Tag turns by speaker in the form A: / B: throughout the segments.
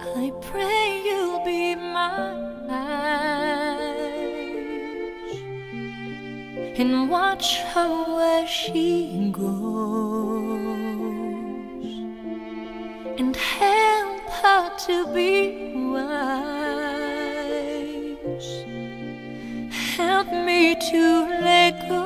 A: I pray you'll be mine and watch her where she goes, and help her to be wise. Help me to let go.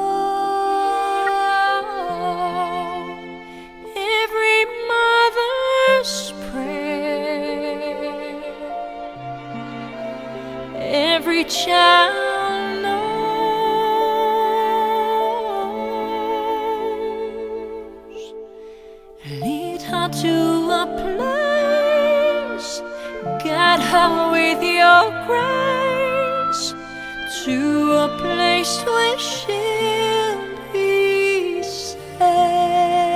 A: Every mother's prayer, every child knows. Lead her to a place, guide her with your grace, to a place where she'll be safe.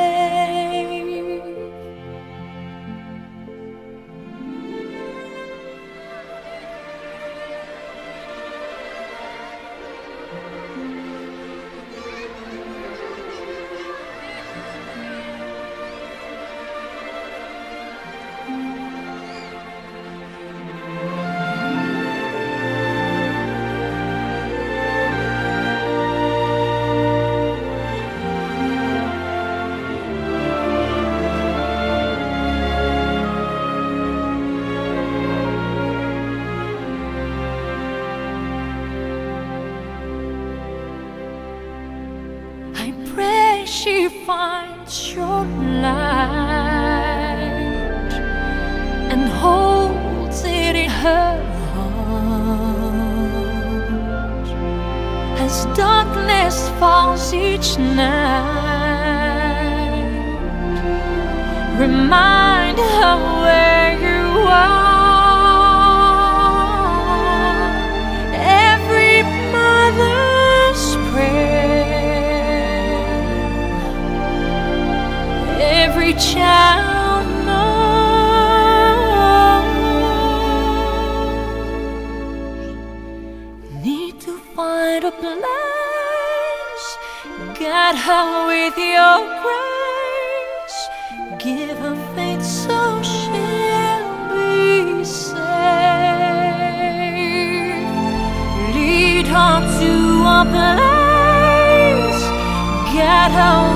A: I pray she finds your light and holds it in her heart as darkness falls each night. Remind her where you are. Every mother's prayer, every child knows. Need to find a place, guide her with your grace, give her faith so she'll be safe. Lead her to a place, guide her